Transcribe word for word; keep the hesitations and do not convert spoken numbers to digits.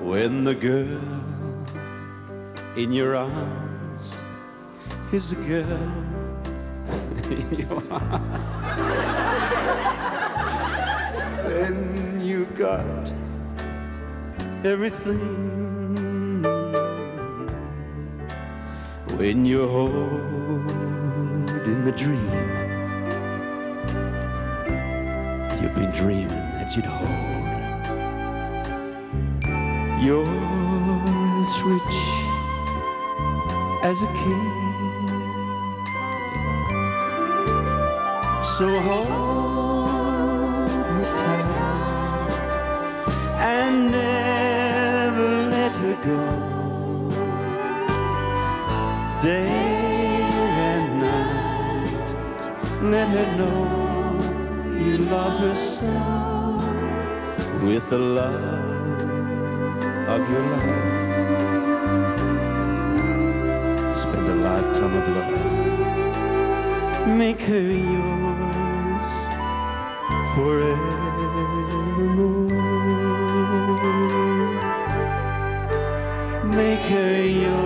When the girl in your arms is a girl in your arms, then you've got everything. When you're holding the dream you've been dreaming that you'd hold, you're as rich as a king. So hold her tight and never let her go. Day and night, let her know you love her so, with the love of your life. Spend a lifetime of love. Make her yours forevermore. Make her yours